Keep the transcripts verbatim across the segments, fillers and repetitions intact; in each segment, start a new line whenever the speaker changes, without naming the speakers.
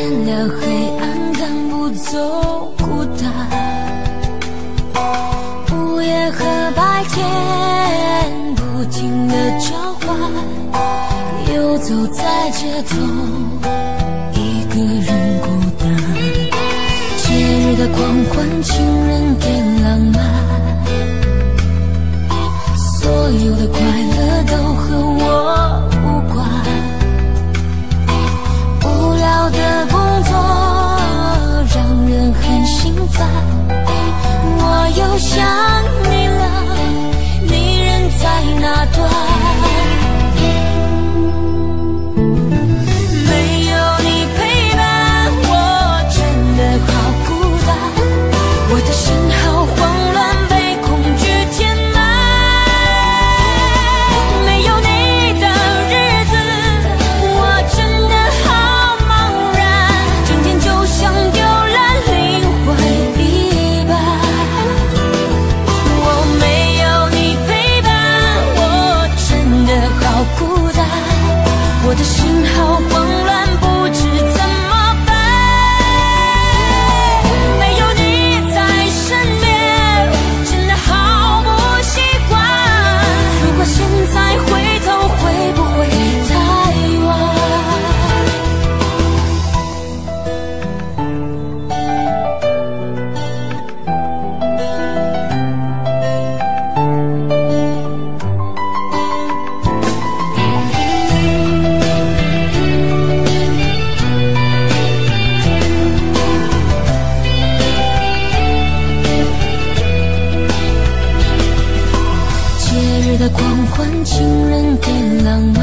点了黑暗，赶不走孤单。午夜和白天不停地交换，游走在街头，一个人孤单。节日的狂欢，情人给浪漫，所有的快乐都和我无关。无聊的工作让人很心烦，我又想你了，你人在哪端？没有你陪伴，我真的好孤单，我的心好慌乱，被恐惧填满。没有你的日子，我真的好茫然，整天就像丢了灵魂一般。我没有你陪伴，我真的好孤单，我的心好慌乱，不知怎么办。没有你在身边，真的好不习惯。如果现在回头，会不会太晚？节日的狂欢，情人给浪漫，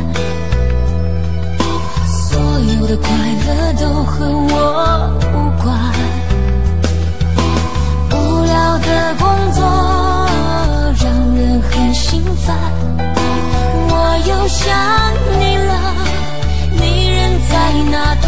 所有的快乐都和我无关。无聊的工作让人很心烦，我又想你了，你人在哪端？